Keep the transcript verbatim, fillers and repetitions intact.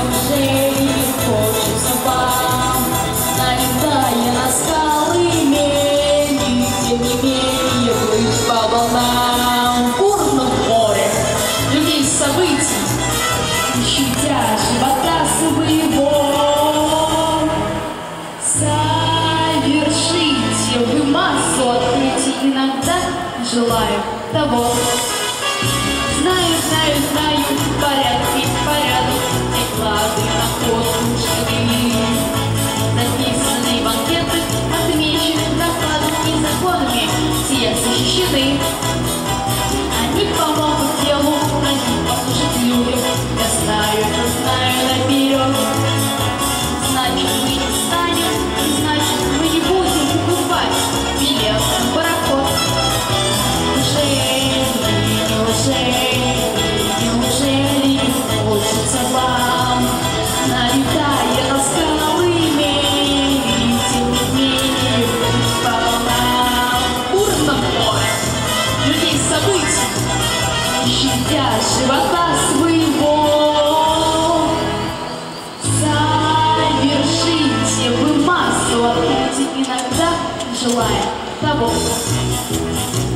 неужели хочется вам, налетая на скалы мели, тем не менее плыть по волнам в бурном море людей событий, не щадя живота своего? Совершите вы массу открытий, иногда желаю того. Знаю, знаю, знаю, порядки, порядок, приклады на ход шли. Написанные в анкетах, отмечены докладами и законами, все защищены. Они помогут делу, они послужат людям. Я знаю, это знаю наперед. Значит, мы не станем, значит, мы не будем покупать билет на пароход. Неужели, неужели, неужели хочется вам, налетая на скалы мели, тем не менее по волнам в бурном море людей событий, не щадя живота своего? Совершите вы массу открытий, иногда желая того.